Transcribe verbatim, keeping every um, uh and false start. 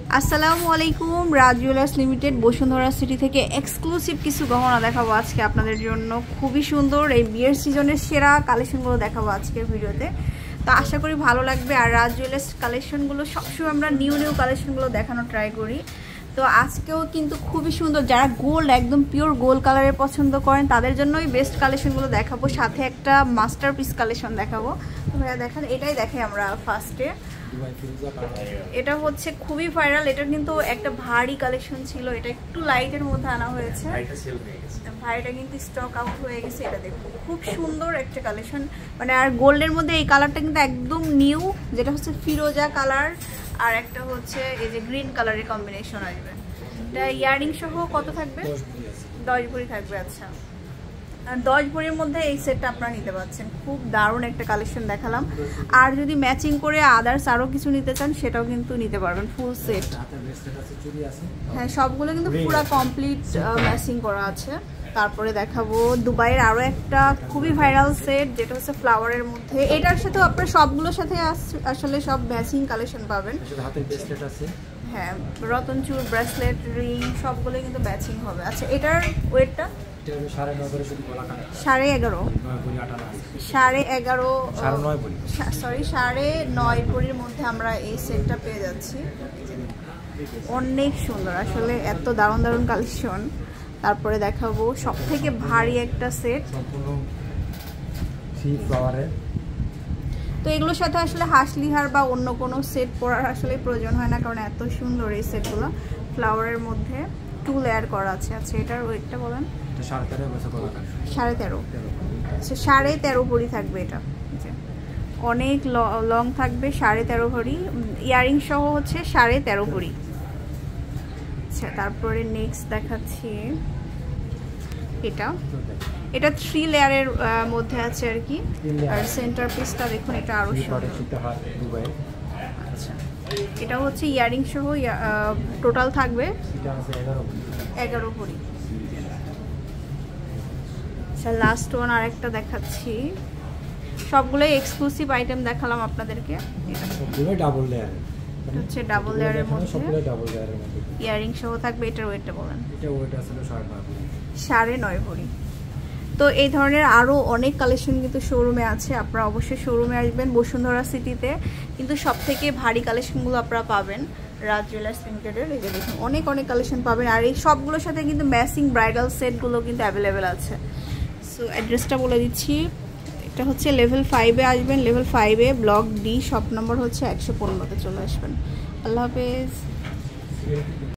আসসালামু আলাইকুম, Raj jewellers limited Bashundhara city থেকে এক্সক্লুসিভ কিছু গহনা দেখাবো আজকে আপনাদের জন্য। খুবই সুন্দর এই বিয়ের সিজনের সেরা কালেকশনগুলো দেখাবো আজকের ভিডিওতে। তো আশা করি ভালো লাগবে। আর রাজ জুয়েলার্স কালেকশনগুলো সবসময় আমরা নিউ নিউ কালেকশনগুলো দেখানো ট্রাই করি। তো আজকেও কিন্তু খুবই সুন্দর, যারা গোল্ড একদম পিওর গোল্ড কালারের পছন্দ করেন তাদের জন্যই বেস্ট কালেকশনগুলো দেখাবো, সাথে একটা মাস্টারপিস কালেকশন দেখাবো। তো ভাইয়া দেখেন, এটাই দেখাই আমরা ফার্স্টে। এটা হচ্ছে খুবই ভাইরাল, এটা কিন্তু একটা ভারী কালেকশন ছিল, এটা একটু লাইটের মধ্যে আনা হয়েছে। ভাইটা কিন্তু স্টক আউট হয়ে গেছে। এটা দেখুন, খুব সুন্দর একটা কালেকশন, মানে আর গোল্ডের মধ্যে এই কালারটা কিন্তু একদম নিউ, যেটা হচ্ছে ফিরোজা কালার আর একটা হচ্ছে এই যে গ্রিন কালারের কম্বিনেশন আসবে। এটা ইয়ারিং সহ কত থাকবে? দশ ভরি থাকবে। আচ্ছা, আর দশ ভরির মধ্যে এই সেটটা আপনারা নিতে পারছেন। খুব দারুণ একটা কালেকশন দেখালাম। আর যদি ম্যাচিং করে আদার্স আরও কিছু নিতে চান সেটাও কিন্তু নিতে পারবেন, ফুল সেট। হ্যাঁ, সবগুলো কিন্তু পুরো কমপ্লিট ম্যাচিং করা আছে। তারপরে দেখাবো দুবাইয়ের আরও একটা খুবই ভাইরাল সেট, যেটা হচ্ছে ফ্লাওয়ারের মধ্যে। এটার সাথেও আপনারা সবগুলোর সাথে আসলে সব ম্যাচিং কালেকশন পাবেন। হ্যাঁ, রতনচুর, ব্রেসলেট, রিং সবগুলো কিন্তু ম্যাচিং হবে। আচ্ছা, এটার ওয়েটটা সাড়ে এগারো সাড়ে এগারো সরি সাড়ে নয় ভরির মধ্যে আমরা এই সেটটা পেয়ে যাচ্ছি। অনেক সুন্দর আসলে, এত দারুণ দারুণ কালেকশন। তারপরে দেখাবো সব থেকে ভারী একটা সেট। তো এগুলোর সাথে আসলে হাসলিহার বা অন্য কোনো সেট পরার আসলে প্রয়োজন হয় না, কারণ এত সুন্দর এই সেটগুলো। ফ্লাওয়ারের মধ্যে টু লেয়ার করা আছে। আচ্ছা, এটার ওয়েটটা বলেন। সাড়ে তেরো আচ্ছা, সাড়ে তেরো ভরি থাকবে। এটা অনেক লং থাকবে, সাড়ে তেরো ভরি। ইয়ারিং সহ হচ্ছে সাড়ে তেরো ভরি। আচ্ছা, তারপরে নেক্সট দেখাচ্ছি এটা এটা থ্রি লেয়ারের মধ্যে আছে আর কি। আর সেন্টার পিসটা দেখুন, এটা আরো সুন্দর। আচ্ছা, এটা হচ্ছে ইয়ারিং সহ টোটাল থাকবে এগারো ভরি। আচ্ছা, লাস্ট ওয়ান আর একটা দেখাচ্ছি। সবগুলোই এক্সক্লুসিভ আইটেম দেখালাম আপনাদেরকে। এটা ডাবল লেয়ার হচ্ছে ডাবল লেয়ারের মধ্যে, সবগুলো ডাবল লেয়ারের মধ্যে ইয়ারিং সহ থাকবে। এটার ওয়েটটা বলেন। এটা ওয়েট আসলে সাড়ে নয় ভরি। তো এই ধরনের আরও অনেক কালেকশন কিন্তু শোরুমে আছে, আপনারা অবশ্যই শোরুমে আসবেন বসুন্ধরা সিটিতে। কিন্তু সব থেকে ভারী কালেকশনগুলো আপনারা পাবেন রাজ জুয়েলার্স লিমিটেডের। এই যে দেখুন, অনেক অনেক কালেকশন পাবেন। আর এই সবগুলোর সাথে কিন্তু ম্যাচিং ব্রাইডাল সেটগুলো কিন্তু অ্যাভেলেবেল আছে। সো অ্যাড্রেসটা বলে দিচ্ছি, এটা হচ্ছে লেভেল ফাইভে আসবেন। লেভেল ফাইভে ব্লক ডি, শপ নম্বর হচ্ছে একশো পনেরোতে চলে আসবেন। আল্লাহ হাফেজ।